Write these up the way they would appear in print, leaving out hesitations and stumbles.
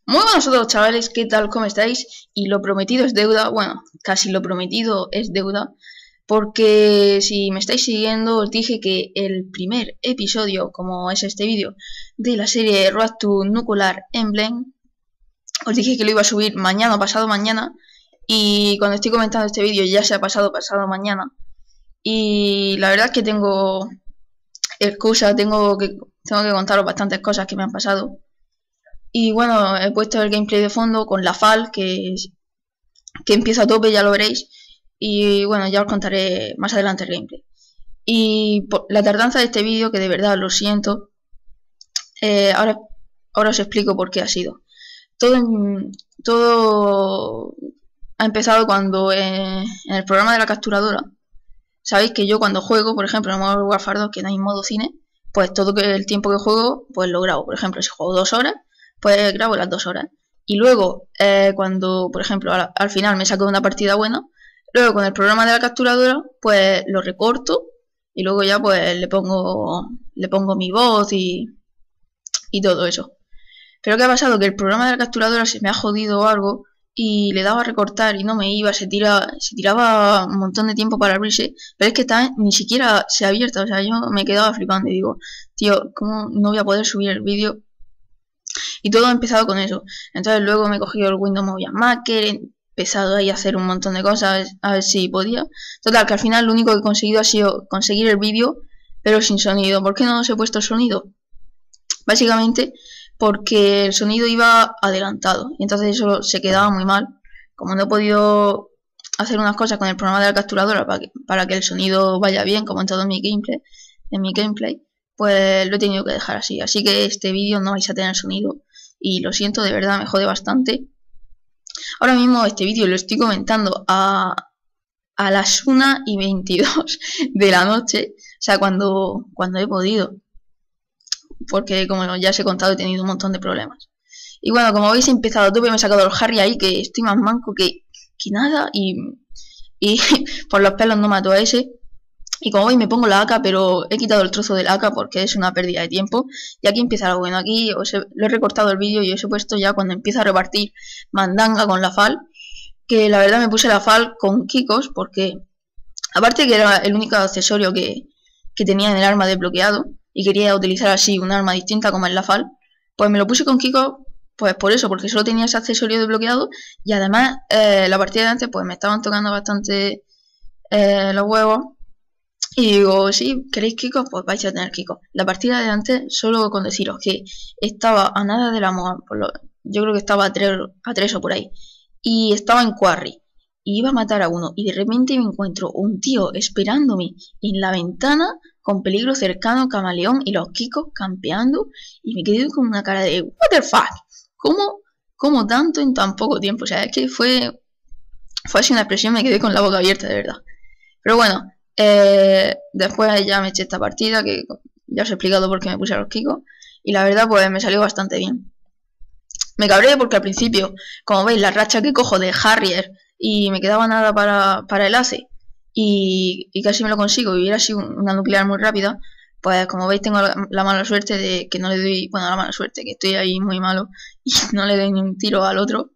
Muy buenos a todos, chavales, ¿qué tal? ¿Cómo estáis? Y lo prometido es deuda, bueno, casi lo prometido es deuda, porque si me estáis siguiendo os dije que el primer episodio, como es este vídeo, de la serie Road to Nuclear Emblem, os dije que lo iba a subir mañana o pasado mañana, y cuando estoy comentando este vídeo ya se ha pasado mañana, y la verdad es que tengo excusa, tengo que contaros bastantes cosas que me han pasado. Y bueno, he puesto el gameplay de fondo con la FAL, que empieza a tope, ya lo veréis. Y bueno, ya os contaré más adelante el gameplay. Y por la tardanza de este vídeo, que de verdad lo siento, ahora os explico por qué ha sido. Todo ha empezado cuando en el programa de la capturadora, sabéis que yo cuando juego, por ejemplo, en Modern Warfare 2, que no hay modo cine, pues todo el tiempo que juego, pues lo grabo. Por ejemplo, si juego 2 horas, pues grabo las 2 horas. Y luego, cuando, por ejemplo, al final me saco una partida buena, luego con el programa de la capturadora, pues lo recorto y luego ya pues le pongo mi voz y todo eso. Pero ¿qué ha pasado? Que el programa de la capturadora se me ha jodido o algo y le daba a recortar y no me iba, se tiraba un montón de tiempo para abrirse, pero es que ni siquiera se ha abierto, o sea, yo me quedaba flipando y digo, tío, ¿cómo no voy a poder subir el vídeo? Y todo ha empezado con eso. Entonces luego me he cogido el Windows Movie Maker, he empezado ahí a hacer un montón de cosas, a ver si podía. Total, que al final lo único que he conseguido ha sido conseguir el vídeo, pero sin sonido. ¿Por qué no os he puesto el sonido? Básicamente porque el sonido iba adelantado y entonces eso se quedaba muy mal. Como no he podido hacer unas cosas con el programa de la capturadora para que el sonido vaya bien, como en todo mi gameplay, pues lo he tenido que dejar así. Así que este vídeo no vais a tener sonido y lo siento, de verdad me jode bastante. Ahora mismo este vídeo lo estoy comentando a las 1:22 de la noche, o sea, cuando he podido, porque como ya os he contado he tenido un montón de problemas. Y bueno, como veis he empezado a tope, me he sacado el Harry ahí, que estoy más manco que nada, y por los pelos no mato a ese. Y como veis me pongo la AK, pero he quitado el trozo de la AK porque es una pérdida de tiempo. Y aquí empieza lo bueno. Aquí lo he recortado el vídeo y os he puesto ya cuando empieza a repartir mandanga con la FAL. Que la verdad me puse la FAL con Kikos porque, aparte que era el único accesorio que tenía en el arma desbloqueado y quería utilizar así un arma distinta como es la FAL, pues me lo puse con Kikos pues por eso, porque solo tenía ese accesorio desbloqueado. Y además la partida de antes pues me estaban tocando bastante los huevos. Y digo, sí, ¿queréis Kiko? Pues vais a tener Kiko. La partida de antes, solo con deciros que estaba a nada de la moda, yo creo que estaba a 3 o por ahí. Y estaba en Quarry. Y iba a matar a uno. Y de repente me encuentro un tío esperándome en la ventana, con peligro cercano, camaleón y los Kikos campeando. Y me quedé con una cara de, what the fuck, ¿cómo tanto en tan poco tiempo? O sea, es que fue así una expresión, me quedé con la boca abierta, de verdad. Pero bueno. Después ya me eché esta partida, que ya os he explicado por qué me puse a los Kikos, y la verdad pues me salió bastante bien. Me cabré porque al principio, como veis, la racha que cojo de Harrier y me quedaba nada para el ACE y casi me lo consigo y hubiera sido una nuclear muy rápida, pues como veis tengo la mala suerte de que no le doy, bueno, la mala suerte, que estoy ahí muy malo y no le doy ni un tiro al otro,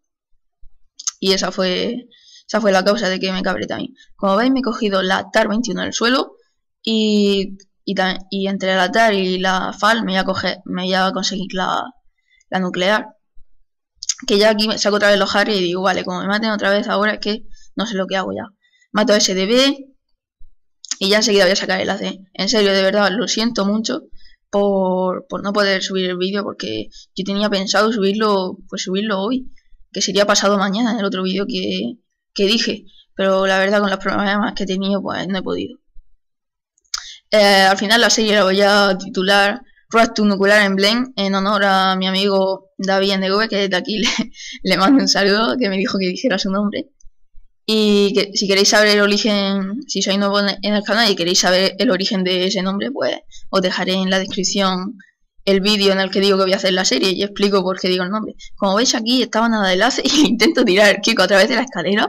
y esa fue la causa de que me cabré también. Como veis me he cogido la TAR 21 en el suelo y entre la TAR y la FAL me voy a conseguir la nuclear. Que ya aquí me saco otra vez los Harry y digo, vale, como me maten otra vez ahora es que no sé lo que hago ya. Mato a SDB y ya enseguida voy a sacar el AC. En serio, de verdad, lo siento mucho por no poder subir el vídeo, porque yo tenía pensado subirlo hoy, que sería pasado mañana en el otro vídeo que dije, pero la verdad con los problemas que he tenido pues no he podido. Al final la serie la voy a titular Road to Nuclear Emblem en honor a mi amigo David NDV, que desde aquí le mando un saludo, que me dijo que dijera su nombre. Y que si queréis saber el origen, si sois nuevo en el canal y queréis saber el origen de ese nombre, pues os dejaré en la descripción el vídeo en el que digo que voy a hacer la serie y explico por qué digo el nombre. Como veis aquí estaba nada de enlace y intento tirar el Kiko a través de la escalera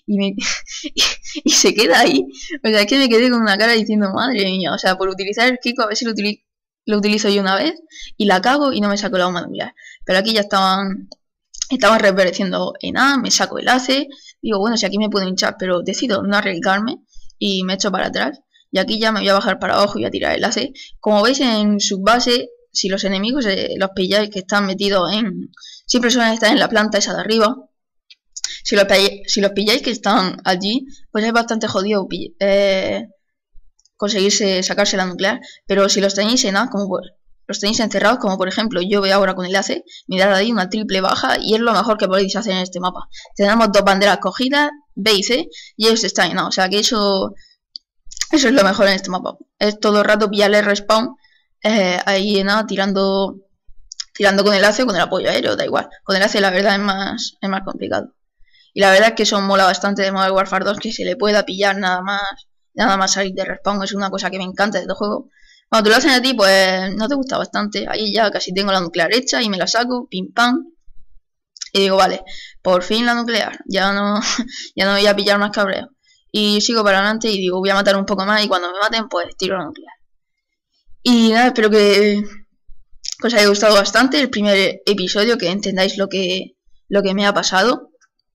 y se queda ahí. O sea, es que me quedé con una cara diciendo, madre mía, o sea, por utilizar el Kiko a ver si lo utilizo yo una vez y la cago y no me saco la bomba nuclear. Pero aquí ya estaban Estaba reapareciendo en A, me saco el ACE, digo, bueno, si aquí me puedo hinchar, pero decido no arriesgarme y me echo para atrás. Y aquí ya me voy a bajar para abajo y voy a tirar el ACE. Como veis en su base, si los enemigos los pilláis que están metidos en... Siempre suelen estar en la planta esa de arriba. Si los pilláis que están allí, pues es bastante jodido conseguirse sacarse la nuclear. Pero si los tenéis en A, como los tenéis encerrados, como por ejemplo yo veo ahora con el ACE, mirad ahí una triple baja y es lo mejor que podéis hacer en este mapa. Tenemos dos banderas cogidas, B y C, y ellos están en A, o sea que eso es lo mejor en este mapa. Es todo el rato pillarle respawn ahí en A tirando con el ACE o con el apoyo aéreo, da igual. Con el ACE la verdad es más complicado. Y la verdad es que eso mola bastante de Modern Warfare 2, que se le pueda pillar nada más salir de respawn, es una cosa que me encanta de este juego. Cuando te lo hacen a ti, pues no te gusta bastante. Ahí ya casi tengo la nuclear hecha y me la saco, pim pam. Y digo, vale, por fin la nuclear, ya no voy a pillar más cabreo. Y sigo para adelante y digo, voy a matar un poco más y cuando me maten, pues tiro la nuclear. Y nada, espero que os haya gustado bastante el primer episodio, que entendáis lo que me ha pasado.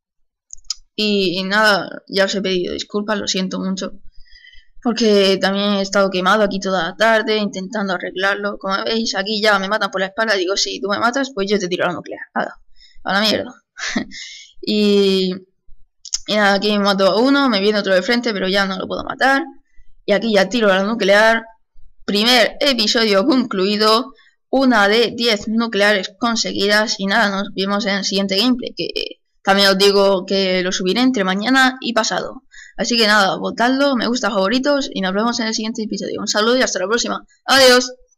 Y nada, ya os he pedido disculpas, lo siento mucho. Porque también he estado quemado aquí toda la tarde, intentando arreglarlo. Como veis, aquí ya me matan por la espalda. Digo, si tú me matas, pues yo te tiro la nuclear. A la mierda. y nada, aquí me mato a uno, me viene otro de frente, pero ya no lo puedo matar. Y aquí ya tiro la nuclear. Primer episodio concluido. Una de 10 nucleares conseguidas. Y nada, nos vemos en el siguiente gameplay, que también os digo que lo subiré entre mañana y pasado. Así que nada, votadlo, me gusta, favoritos y nos vemos en el siguiente episodio. Un saludo y hasta la próxima. Adiós.